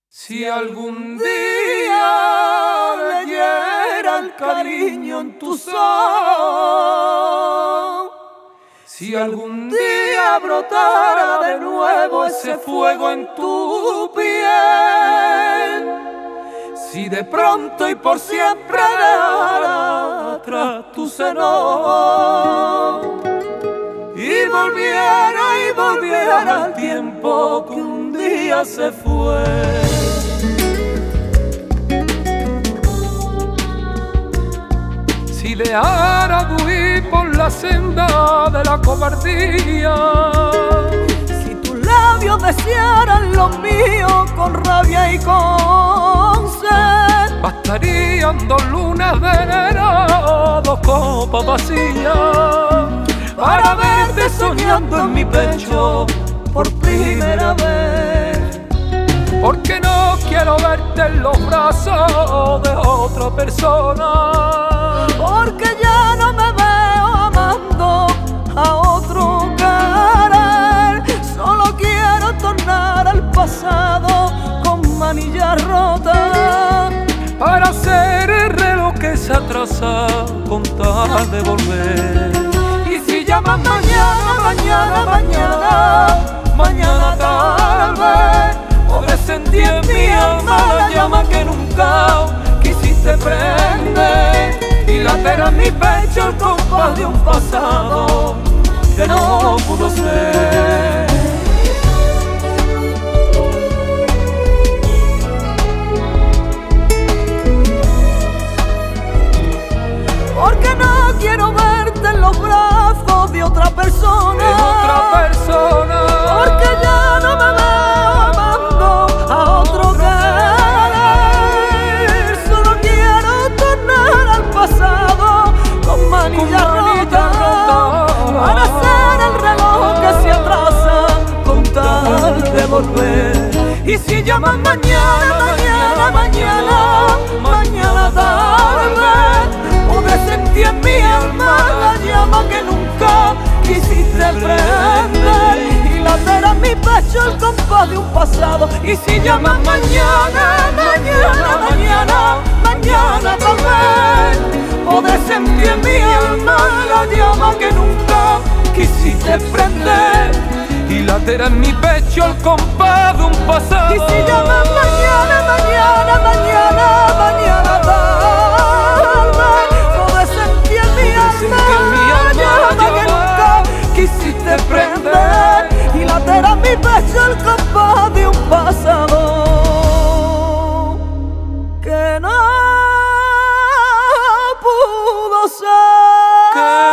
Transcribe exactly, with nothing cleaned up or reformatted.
Si algún día leyera el cariño en tu sol, si algún día brotara de nuevo ese fuego en tu piel, si de pronto y por siempre dejara atrás tu seno y volviera y volviera al tiempo que un día se fue. Si dejara de huir por la senda de la cobardía, si tus labios desearan los míos con rabia y con sed, bastarían dos lunas de enero, dos copas vacías, para verte soñando en mi pecho por primera vez. Porque no quiero verte en los brazos de otra persona, porque ya no me veo amando a otro querer. Solo quiero tornar al pasado con manillas rotas, para hacer el reloj que se atrasa con tal de volver. Y si llamas mañana, mañana, mañana, mañana tal vez podré sentir en mi alma la llama que nunca quisiste prender, y latir en mi pecho el compás de un pasado que no pudo ser. Porque no quiero verte en los brazos de otra persona, de otra persona, porque ya no me veo amando a otro querer. Solo quiero tornar al pasado con manillas rotas, para hacer el reloj que se atrasa con tal de volver. Y si llamas mañana, mañana, mañana, mañana tal vez podré sentir en mi alma la llama que nunca quisiste prender, y latir en mi pecho el compás de un pasado. Y si llamas mañana, mañana, mañana, mañana tal vez podré sentir en mi alma la llama que nunca quisiste prender, y latir en mi pecho el compás de un pasado. Y si llamas mañana, mañana, mañana, mañana tal vez podré sentir en mi alma la llama que nunca quisiste prender, y latir en mi pecho el compás de un pasado que no pudo ser.